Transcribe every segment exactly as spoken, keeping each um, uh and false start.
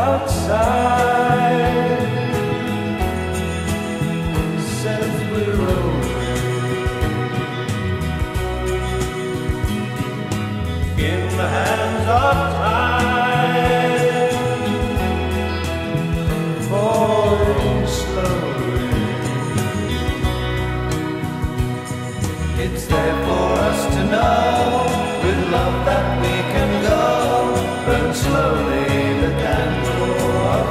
outside says we're rolling in the hands of time, falling slowly. It's there for us to know, with love that we can go, burn slowly the candle of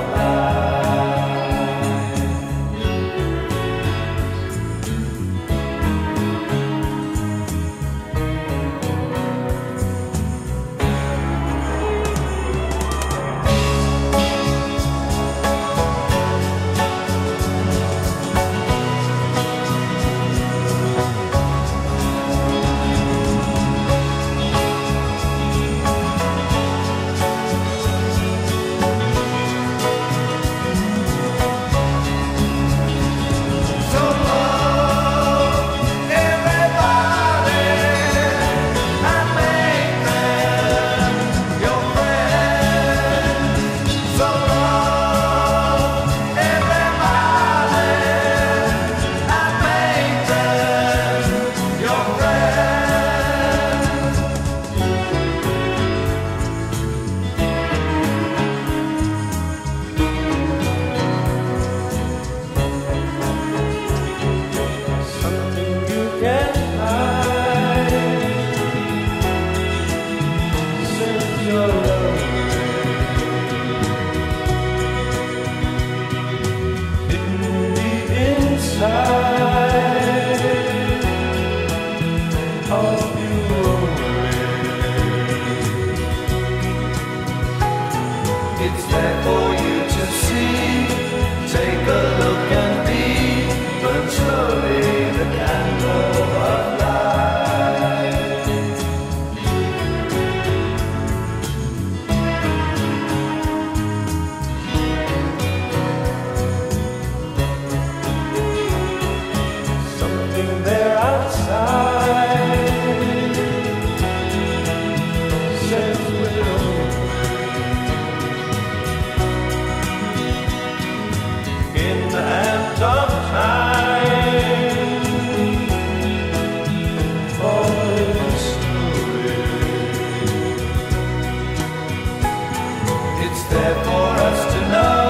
it's there for you to see. Take a look and be, burn slowly the candle of light. Something there outside says we're over in the hands of time, falling slowly. It's there for us to know.